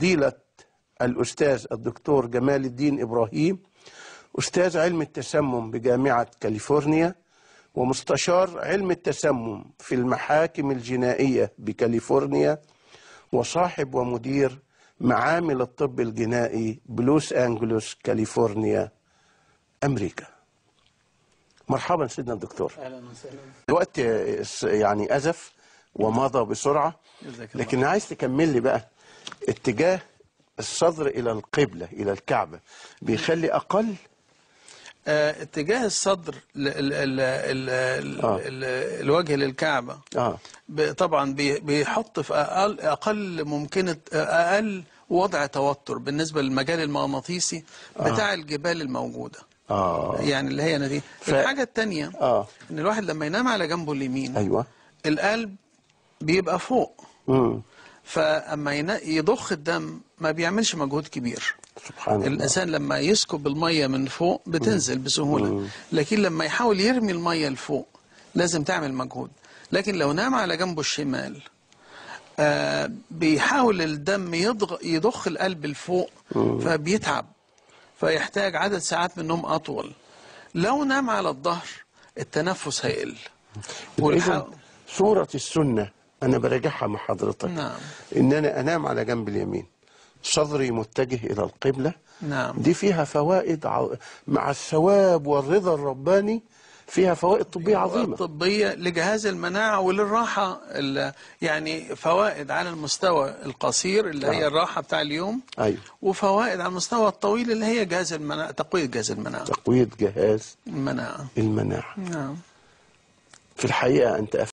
فضيلة الأستاذ الدكتور جمال الدين إبراهيم، أستاذ علم التسمم بجامعة كاليفورنيا، ومستشار علم التسمم في المحاكم الجنائية بكاليفورنيا، وصاحب ومدير معامل الطب الجنائي بلوس أنجلوس كاليفورنيا أمريكا. مرحبا سيدنا الدكتور. اهلا وسهلا. الوقت يعني أزف ومضى بسرعة، لكن عايز تكمل لي بقى اتجاه الصدر إلى القبلة إلى الكعبة بيخلي أقل اتجاه الصدر الوجه للكعبة طبعا بيحط في أقل ممكنة أقل وضع توتر بالنسبة للمجال المغناطيسي بتاع الجبال الموجودة. يعني اللي هي دي. الحاجة التانية إن الواحد لما ينام على جنبه اليمين أيوة القلب بيبقى فوق، فأما يضخ الدم ما بيعملش مجهود كبير. سبحان الله. الإنسان لما يسكب المية من فوق بتنزل بسهولة، لكن لما يحاول يرمي المية لفوق لازم تعمل مجهود. لكن لو نام على جنبه الشمال بيحاول الدم يضخ القلب لفوق فبيتعب، فيحتاج عدد ساعات من النوم أطول. لو نام على الظهر التنفس هيقل. صورة السنة أنا براجعها مع حضرتك. نعم. إن أنا أنام على جنب اليمين، صدري متجه إلى القبلة. نعم. دي فيها فوائد مع الثواب والرضا الرباني، فيها فوائد طبية عظيمة. طبية لجهاز المناعة وللراحة، يعني فوائد على المستوى القصير اللي هي الراحة بتاع اليوم. أيوة. وفوائد على المستوى الطويل اللي هي جهاز المناعة، تقوية جهاز المناعة. تقوية جهاز المناعة. المناعة. نعم. في الحقيقة أنت